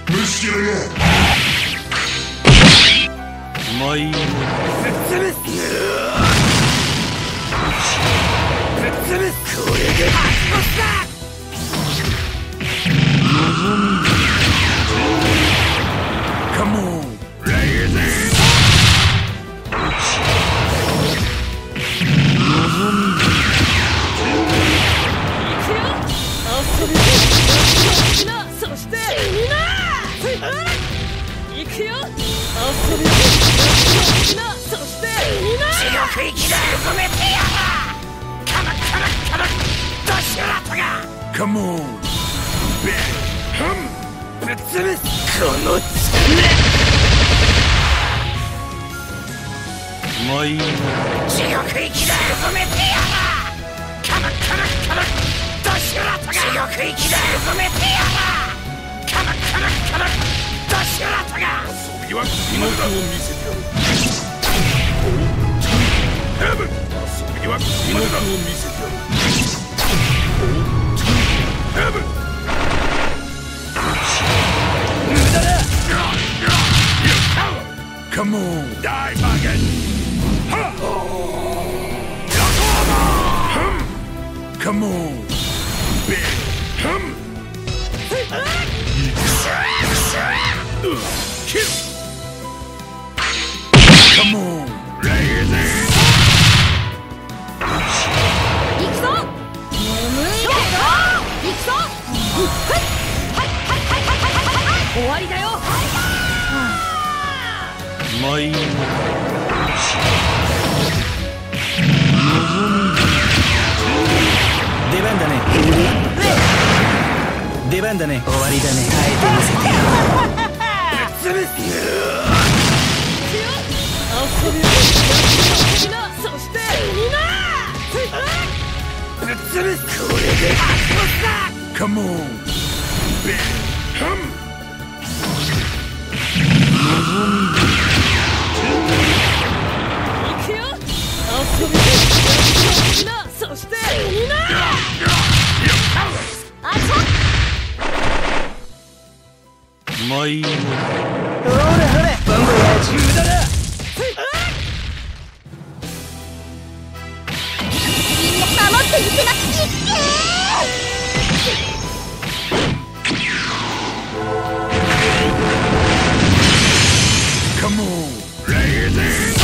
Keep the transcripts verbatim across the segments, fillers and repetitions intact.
Let's get it. まいぶっ潰す。ぶっ潰す。これで発動だ。望み。Come on. Raise it. 望み。行くよ。遊びだ。そしてみんな。行くよ。遊びだ。そしてみんな。地獄行きだ。止めてやら。カマカマカマ。ドシュラトが。Come on. ベル。ふん。ぶっ潰す。この爪。まい。地獄行きだ。止めてやら。カマカマカマ。ドシュラトが。地獄行きだ。止めてやら。カマカマカマ。ドシュラトが。遊びは今だを見せてやる。ヘブン。遊びは今だを見せてやる。ヘブン。無駄だ。Come on. Die, Magen. Ha! Hum. Come on. Big. Hum. Kill. Come on. Raise it. 行くぞ。眠いだよ。行くぞ。はいはいはいはいはいはいはい。終わりだよ。まい。出番だね。出番だね。終わりだね。あえて見せてよ。ぶっ潰す。遊びをそしてみんな。ぶっ潰す。これで発動だ。Come on. Big. Hum. 行くよ。遊びだ。そしてみんな。あちゃ。まい。ほれほれ。バンバン無駄だ。守っていけなくて。Come on, raise it.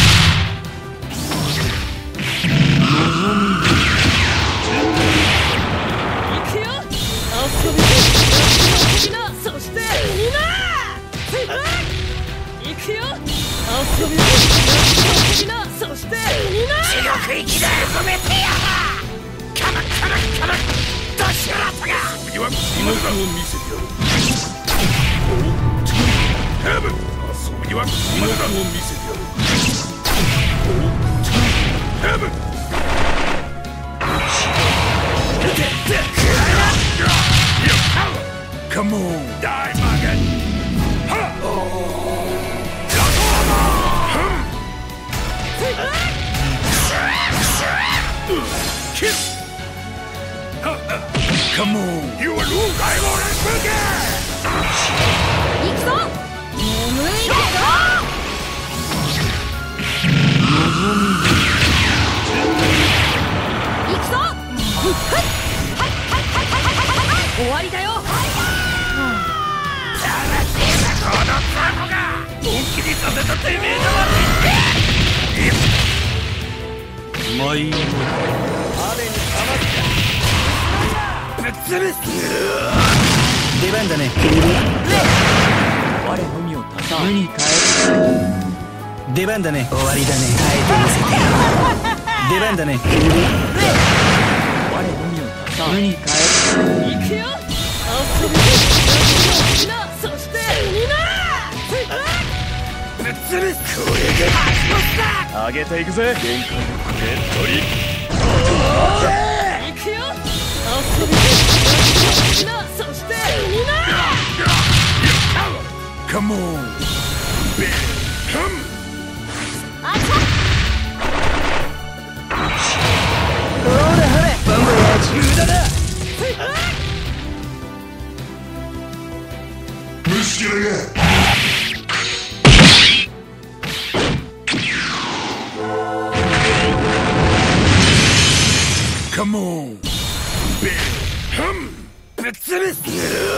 行くよ。遊びだ。そしてみんな。行くよ。遊びだ。そしてみんな。地獄行きだ。止めてやら。カマカマカマ。ドシュラトが。次は今だを見せてやる。ヘブン。遊びは今だを見せてやる。ヘブン。Come on, die, Magen. Ha! Hum. Kill. Come on, you will lose. I won't forget. 行くぞ。眠いだよ。行くぞ。はいはいはいはいはいはい。終わりだよ。このタコが本気にさせたてめえだわ。まい。雨にかまった。ぶっ潰す。出番だね。我のみをたさ無に変える。出番だね。終わりだね。あえて見せてよ。出番だね。我のみをたさ無に変える。行くよ。遊びだ。そしてみんな。ぶっ潰す。これで発動だ。上げていくぜ。限界のこれ取り。行くよ。遊びだ。そしてみんな。Come on. Big. Hum. あちゃ。ほれほれ。バンバン無駄だ。 on! Hum! ぶっ潰す！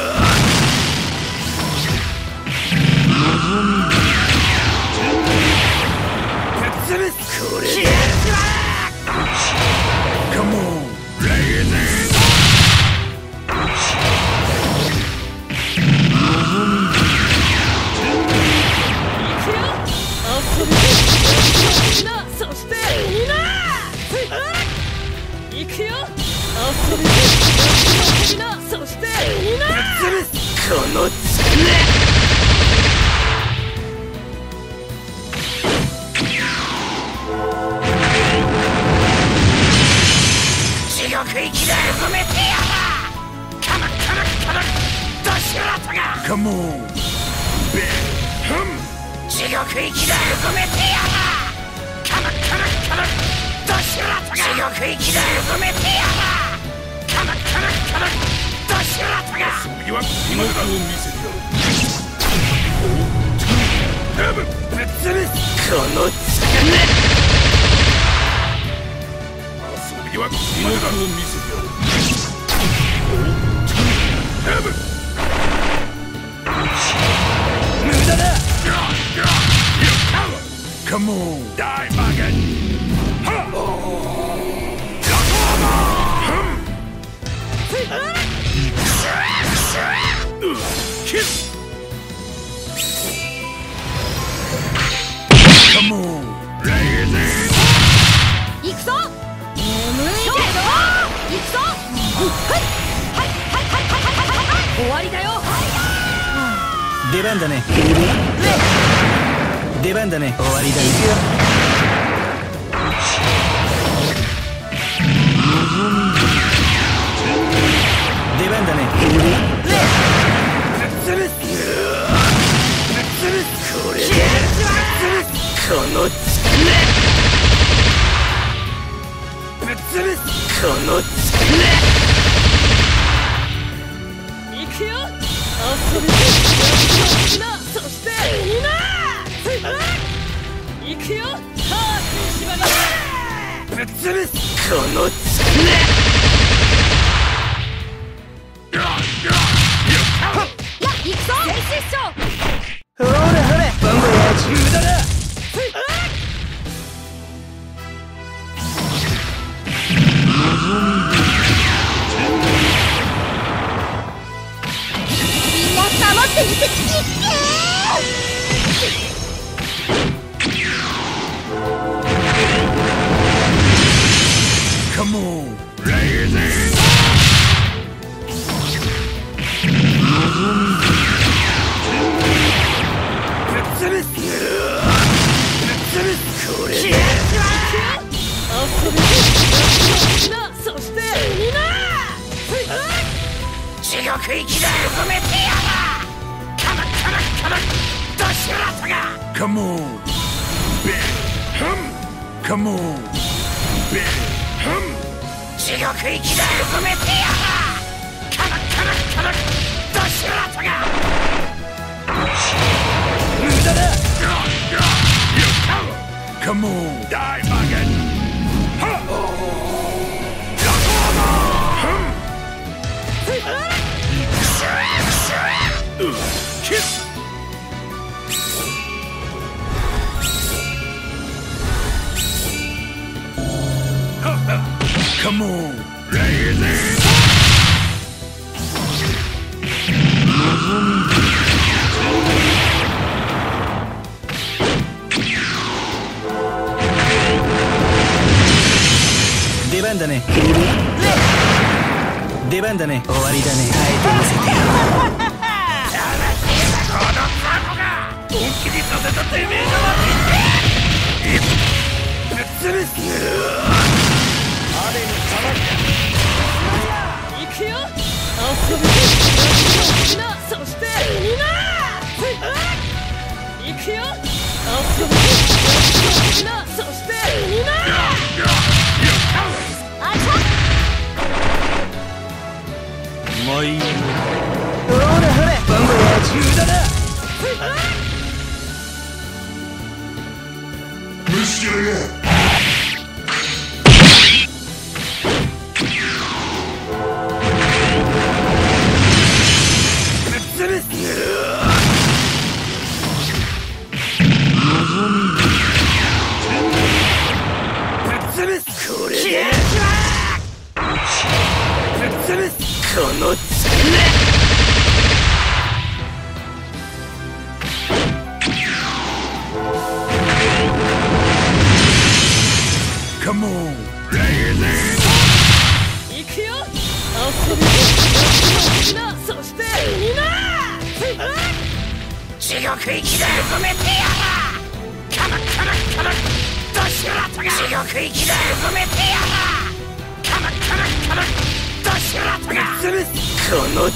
これで Come on! Blazing! 遊びなそしてみんな行くよ遊びなそしてみんなこのつ地獄行きだ埋めてやらカムカムカムドシュラトが Come on! Big hum! 地獄行きだ埋めてやらカムカムカムドシュラトが地獄行きだ埋めてやらカムカムカムドシュラトが次は今からを見せてやるぶっ潰すこのつかめ遊びは今からを見せてやるぶ無駄だCome on! Die, Magan! Huh! Hum! Kill! Come on! Blazing! 行くぞ眠いけど行くぞはいはいはいはいはいはいはい終わりだよ出番だね出番だね終わりだね出番だねこれでこのつくねぶっ潰すこのつくね行くよ遊びなそしてみんな行くよハーフ縛りぶっ潰すこのつくねや行くぞ全身勝ほれほれバンバヤージ無駄だみんな守ってみせつき Come on! Blazing! ぶっ潰すぶっ潰すこれで遊びなそしてみんな地獄行きだ埋めてやらカムカムカムドシュラトが Come on! Big hum! Come on! Big hum! 地獄行きだ埋めてやらカムカムカムドシュラトが無駄だ Come on! Die, Magan! Huh! Hum! Kiss! Come on! Blazing! 出番だね出番だね終わりだねあえて見せてやるこのタコが本気にさせたてめえがぶっ潰す行くよ遊びなそしてみんな行くよ遊びなそしてみんなあちゃもういいほれほれバンバヤージ無駄だ無視しろよこのつめCome on! 行くよ。遊びな。そしてみんな。 地獄行きで埋めてやら。カムカムカム。ドシュラトが地獄行きで埋めてやら。カムカムカム。ドシュラトがこのつ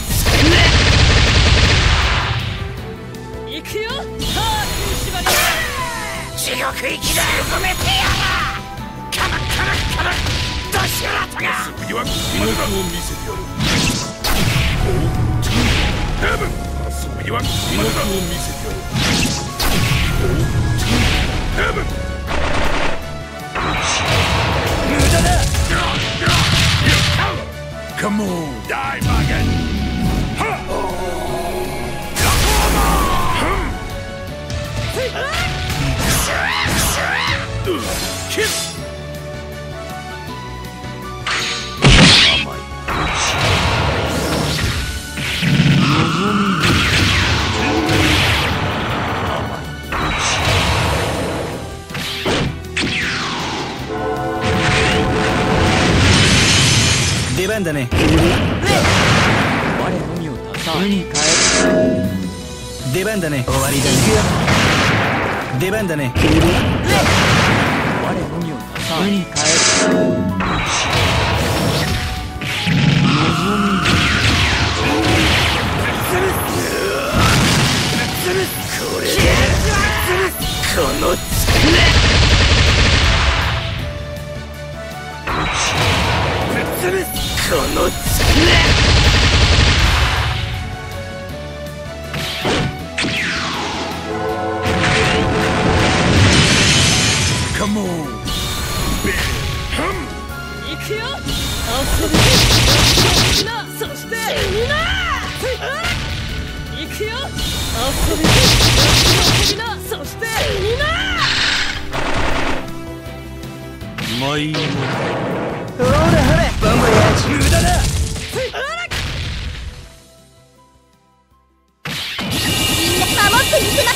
め。 行くよ。さあ、食いしばり。 地獄行きで埋めてやら。カムカムカム。ドシュラトが次は気力を見せてやる。おう、ヘブン。遊びは気力を見せてやる。おう、ヘブン。無駄だ。Come on, die, Magen. Ha! Kiss. 出番だね。我のみをたさに変える。出番だね。終わりだね。出番だね。我のみをたさに変える。 これでこのつめこのつめCome on! Bam! 行くよ。遊びな。そしてみんな。行くよ。遊びな。そしてみんな。 まいもほらほらバンバヤー無駄だ。 守ってみせます。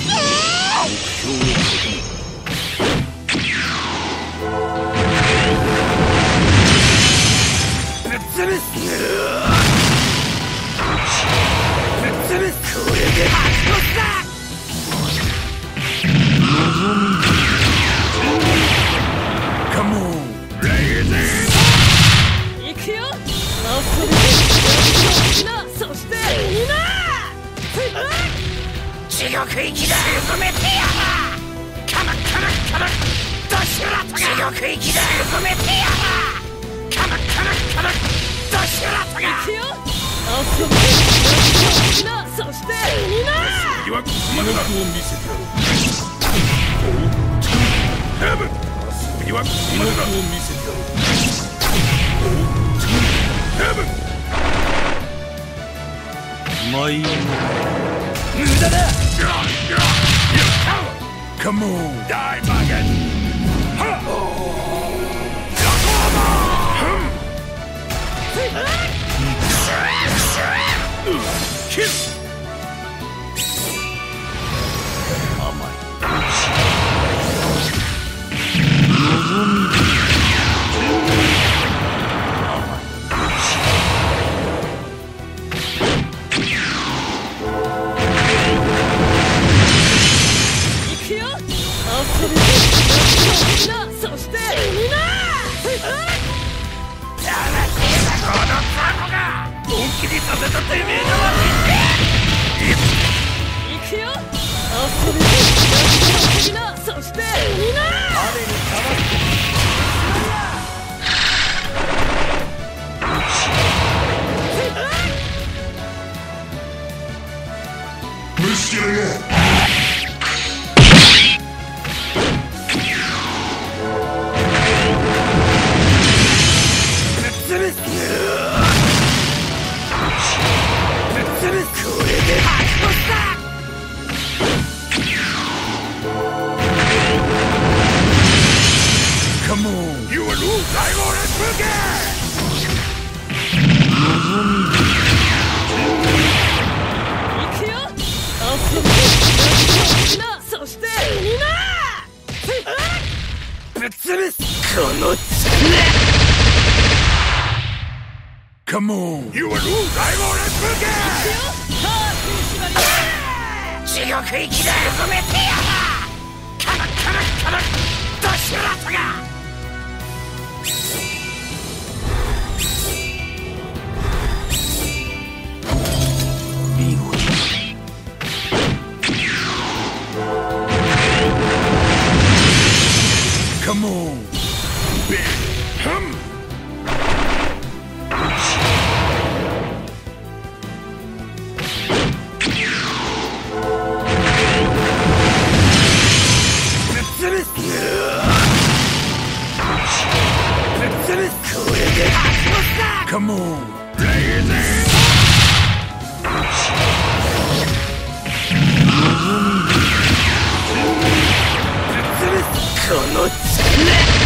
これで白骨だ。Come on! 行くよ。遊びな。そしてみんな。 地獄行きだ。埋めてやら。カムカムカム。ドシュラトが地獄行きだ。埋めてやら。カムカムカム。ドシュラトが行くよ。遊びな。そしてみんな。 次は気力を見せてやる。ヘブン。次は気力を見せてやる。ヘブン。 まいも無駄だ。Come on, die, Magen. Ha! Kiss. 甘い。 行くよ。遊びな。そしてみんな。 このタコが本気にさせたてめえのわ行くよ。遊びな。そしてみんな。 虫けらがCome on! You will lose! I will let you again! くよ。遊びな。そして死にな。 ぶっ潰すこの爪。Come on! You will lose! I will forget! 地獄行きで埋めてやら！カラッカラッカラッドシュラトが！見事。Come on! Big hum! これで Come on! Blazing! この爪